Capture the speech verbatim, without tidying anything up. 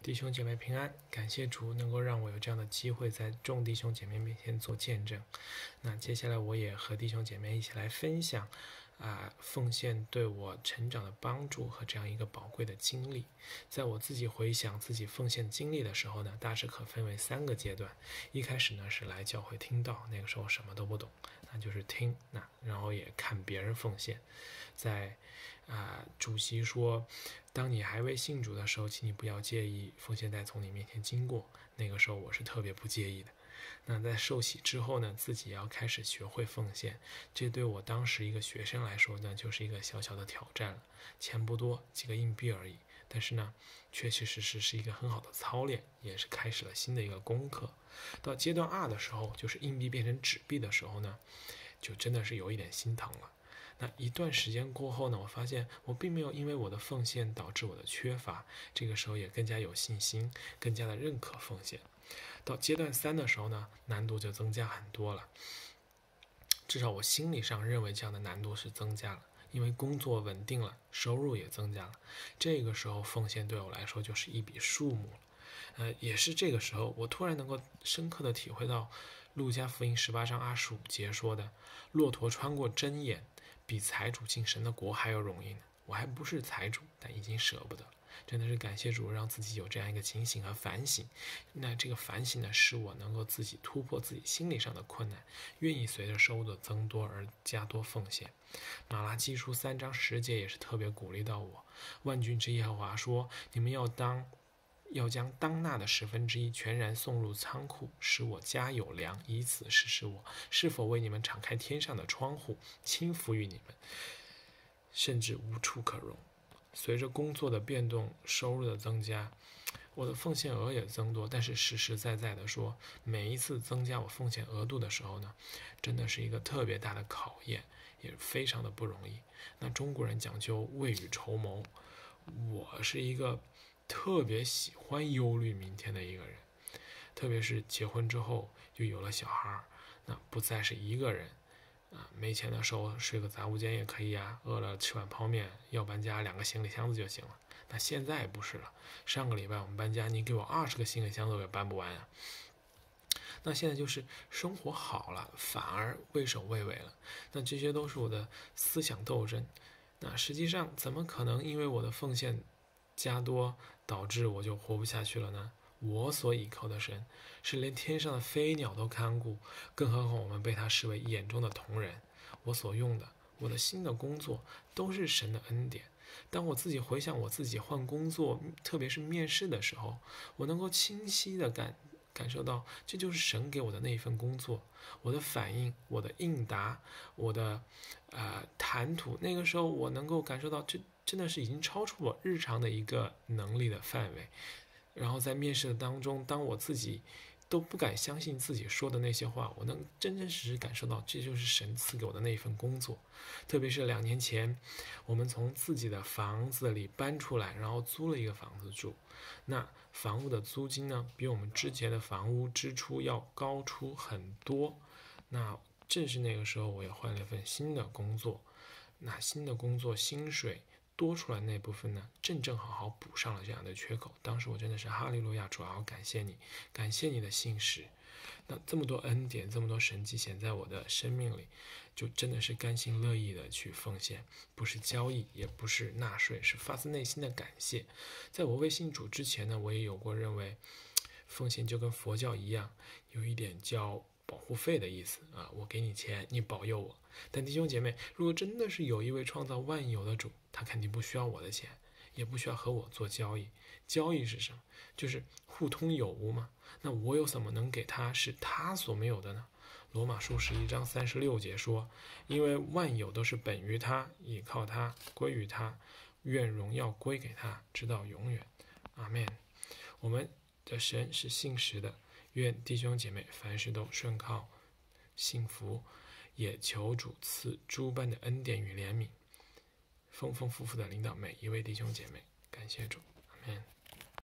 弟兄姐妹平安，感谢主能够让我有这样的机会在众弟兄姐妹面前做见证。那接下来我也和弟兄姐妹一起来分享啊、呃，奉献对我成长的帮助和这样一个宝贵的经历。在我自己回想自己奉献经历的时候呢，大致可分为三个阶段。一开始呢是来教会听到，那个时候什么都不懂，那就是听，那然后也看别人奉献。在啊、呃，主席说，当你还未信主的时候，请你不要介意奉献袋从你面前经过。那个时候我是特别不介意的。那在受洗之后呢，自己要开始学会奉献，这对我当时一个学生来说呢，就是一个小小的挑战了。钱不多，几个硬币而已，但是呢，确确实实是一个很好的操练，也是开始了新的一个功课。到阶段二的时候，就是硬币变成纸币的时候呢，就真的是有一点心疼了。那一段时间过后呢，我发现我并没有因为我的奉献导致我的缺乏，这个时候也更加有信心，更加的认可奉献。到阶段三的时候呢，难度就增加很多了，至少我心理上认为这样的难度是增加了，因为工作稳定了，收入也增加了，这个时候奉献对我来说就是一笔数目了。呃，也是这个时候，我突然能够深刻的体会到路加福音十八章二十五节说的，骆驼穿过针眼，比财主进神的国还要容易呢。我还不是财主，但已经舍不得了。真的是感谢主，让自己有这样一个警醒和反省。那这个反省呢，使我能够自己突破自己心理上的困难，愿意随着收入的增多而加多奉献。马拉基书三章十节也是特别鼓励到我。万军之耶和华说：“你们要当要将当纳的十分之一全然送入仓库，使我家有粮，以此试试我是否为你们敞开天上的窗户，倾福于你们，甚至无处可容。”随着工作的变动，收入的增加，我的奉献额也增多，但是实实在在的说，每一次增加我奉献额度的时候呢，真的是一个特别大的考验，也非常的不容易。那中国人讲究未雨绸缪，我是一个特别喜欢忧虑明天的一个人，特别是结婚之后又有了小孩，那不再是一个人啊，没钱的时候睡个杂物间也可以啊，饿了吃碗泡面，要搬家两个行李箱子就行了。那现在不是了，上个礼拜我们搬家，你给我二十个行李箱子我也搬不完啊。那现在就是生活好了，反而畏首畏尾了。那这些都是我的思想斗争。那实际上怎么可能因为我的奉献加多导致我就活不下去了呢？我所倚靠的神是连天上的飞鸟都看顾，更何况我们被他视为眼中的瞳人。我所用的，我的新的工作都是神的恩典。当我自己回想我自己换工作，特别是面试的时候，我能够清晰的感感受到，这就是神给我的那一份工作。我的反应，我的应答，我的呃谈吐，那个时候我能够感受到，这真的是已经超出我日常的一个能力的范围。然后在面试的当中，当我自己都不敢相信自己说的那些话，我能真真实实感受到这就是神赐给我的那一份工作。特别是两年前，我们从自己的房子里搬出来，然后租了一个房子住。那房屋的租金呢，比我们之前的房屋支出要高出很多。那正是那个时候，我也换了一份新的工作。那新的工作薪水多出来那部分呢，正正好好补上了这样的缺口。当时我真的是哈利路亚，主要感谢你，感谢你的信实。那这么多恩典，这么多神迹显在我的生命里，就真的是甘心乐意的去奉献，不是交易，也不是纳税，是发自内心的感谢。在我未信主之前呢，我也有过认为奉献就跟佛教一样，有一点叫保护费的意思啊，我给你钱，你保佑我。但弟兄姐妹，如果真的是有一位创造万有的主，他肯定不需要我的钱，也不需要和我做交易。交易是什么？就是互通有无嘛。那我有什么能给他是他所没有的呢？罗马书十一章三十六节说，因为万有都是本于他，倚靠他，归于他，愿荣耀归给他，直到永远。阿们。我们的神是信实的，愿弟兄姐妹凡事都顺靠幸福，也求主赐诸般的恩典与怜悯，丰丰富富的领导每一位弟兄姐妹。感谢主，阿们。